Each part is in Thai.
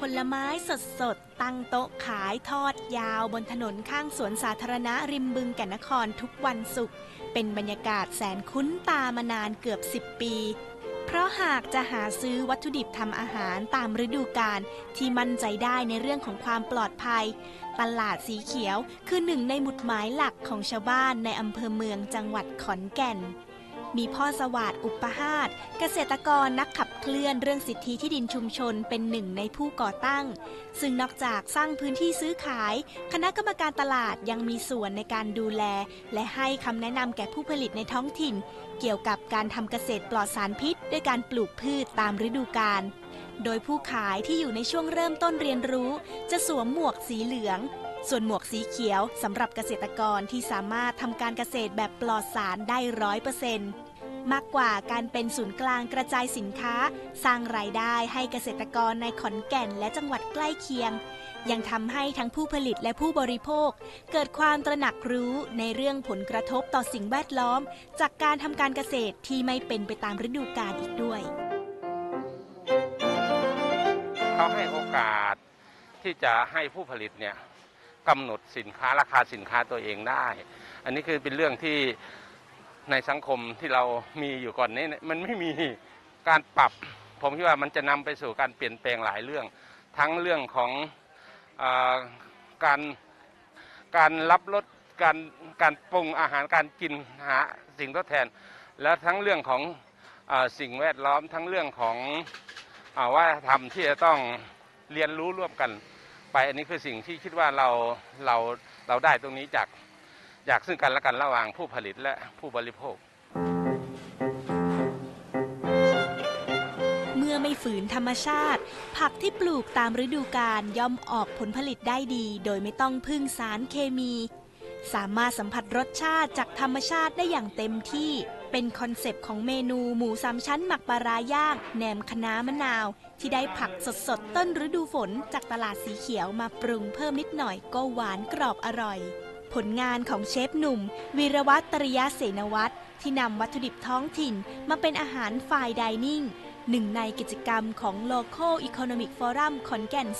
ลไม้สดๆตั้งโต๊ะขายทอดยาวบนถนนข้างสวนสาธารณะริมบึงแก่นนครทุกวันศุกร์เป็นบรรยากาศแสนคุ้นตามานานเกือบ10 ปีเพราะหากจะหาซื้อวัตถุดิบทำอาหารตามฤดูกาลที่มั่นใจได้ในเรื่องของความปลอดภัยตลาดสีเขียวคือหนึ่งในหมุดหมายหลักของชาวบ้านในอำเภอเมืองจังหวัดขอนแก่นมีพ่อสวัสดิ์อุปหาสเกษตรกรนักขับเคลื่อนเรื่องสิทธิที่ดินชุมชนเป็นหนึ่งในผู้ก่อตั้งซึ่งนอกจากสร้างพื้นที่ซื้อขายคณะกรรมการตลาดยังมีส่วนในการดูแลและให้คำแนะนำแก่ผู้ผลิตในท้องถิ่นเกี่ยวกับการทำเกษตรปลอดสารพิษด้วยการปลูกพืชตามฤดูกาลโดยผู้ขายที่อยู่ในช่วงเริ่มต้นเรียนรู้จะสวมหมวกสีเหลืองส่วนหมวกสีเขียวสำหรับเกษตรกรที่สามารถทำการเกษตรแบบปลอดสารได้ 100%มากกว่าการเป็นศูนย์กลางกระจายสินค้าสร้างรายได้ให้เกษตรกรในขอนแก่นและจังหวัดใกล้เคียงยังทำให้ทั้งผู้ผลิตและผู้บริโภคเกิดความตระหนักรู้ในเรื่องผลกระทบต่อสิ่งแวดล้อมจากการทำการเกษตรที่ไม่เป็นไปตามฤดูกาลอีกด้วยเขาให้โอกาสที่จะให้ผู้ผลิตเนี่ยกำหนดสินค้าราคาสินค้าตัวเองได้อันนี้คือเป็นเรื่องที่ในสังคมที่เรามีอยู่ก่อนนี้มันไม่มีการปรับผมคิดว่ามันจะนำไปสู่การเปลี่ยนแปลงหลายเรื่องทั้งเรื่องของการรับรสการปรุงอาหารการกินหาสิ่งทดแทนและทั้งเรื่องของสิ่งแวดล้อมทั้งเรื่องของวัฒนธรรมที่จะต้องเรียนรู้ร่วมกันไปอันนี้คือสิ่งที่คิดว่าเราได้ตรงนี้จากซึ่งกันและกันระหว่างผู้ผลิตและผู้บริโภคเมื่อไม่ฝืนธรรมชาติผักที่ปลูกตามฤดูกาลย่อมออกผลผลิตได้ดีโดยไม่ต้องพึ่งสารเคมีสามารถสัมผัสรสชาติจากธรรมชาติได้อย่างเต็มที่เป็นคอนเซปต์ของเมนูหมู3 ชั้นหมักปลาร้าย่างแหนมคะน้ามะนาวที่ได้ผักสดๆต้นฤดูฝนจากตลาดสีเขียวมาปรุงเพิ่มนิดหน่อยก็หวานกรอบอร่อยผลงานของเชฟหนุ่มวีรวัฒน์ตริยเสนวัฒน์ที่นำวัตถุดิบท้องถิ่นมาเป็นอาหารไฟน์ไดนิ่งหนึ่งในกิจกรรมของ Local Economic Forum ขอนแก่น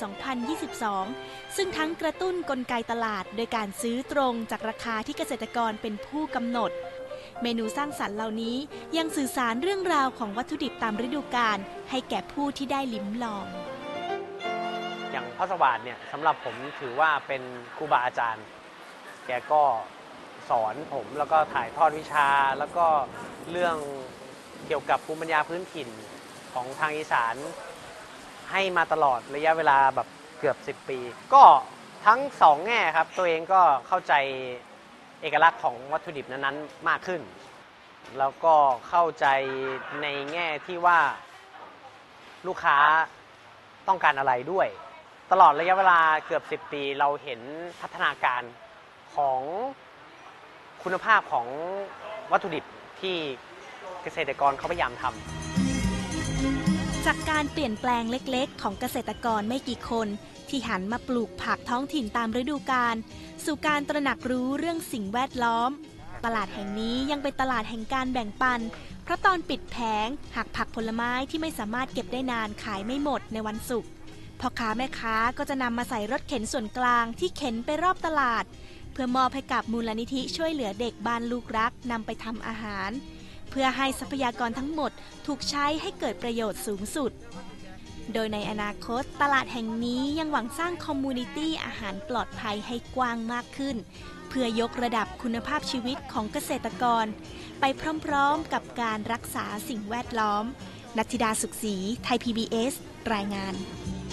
2022 ซึ่งทั้งกระตุ้นกลไกตลาดโดยการซื้อตรงจากราคาที่เกษตรกรเป็นผู้กำหนดเมนูสร้างสรรค์เหล่านี้ยังสื่อสารเรื่องราวของวัตถุดิบตามฤดูกาลให้แก่ผู้ที่ได้ลิ้มลองอย่างพ่อสวัสดิ์เนี่ยสำหรับผมถือว่าเป็นครูบาอาจารย์แกก็สอนผมแล้วก็ถ่ายทอดวิชาแล้วก็เรื่องเกี่ยวกับภูมิปัญญาพื้นถิ่นของทางอีสานให้มาตลอดระยะเวลาแบบเกือบ10 ปีก็ทั้ง2แง่ครับตัวเองก็เข้าใจเอกลักษณ์ของวัตถุดิบนั้นๆมากขึ้นแล้วก็เข้าใจในแง่ที่ว่าลูกค้าต้องการอะไรด้วยตลอดระยะเวลาเกือบ10 ปีเราเห็นพัฒนาการของคุณภาพของวัตถุดิบที่เกษตรกรเขาพยายามทำจากการเปลี่ยนแปลงเล็กๆของเกษตรกรไม่กี่คนที่หันมาปลูกผักท้องถิ่นตามฤดูกาลสู่การตระหนักรู้เรื่องสิ่งแวดล้อมตลาดแห่งนี้ยังเป็นตลาดแห่งการแบ่งปันเพราะตอนปิดแผงหากผักผลไม้ที่ไม่สามารถเก็บได้นานขายไม่หมดในวันศุกร์พ่อค้าแม่ค้าก็จะนำมาใส่รถเข็นส่วนกลางที่เข็นไปรอบตลาดเพื่อมอบให้กับมูลนิธิช่วยเหลือเด็กบ้านลูกรักนำไปทำอาหารเพื่อให้ทรัพยากรทั้งหมดถูกใช้ให้เกิดประโยชน์สูงสุดโดยในอนาคตตลาดแห่งนี้ยังหวังสร้างคอมมูนิตี้อาหารปลอดภัยให้กว้างมากขึ้นเพื่อยกระดับคุณภาพชีวิตของเกษตรกรไปพร้อมๆกับการรักษาสิ่งแวดล้อมนัทธิดาสุขศรีไทย PBS รายงาน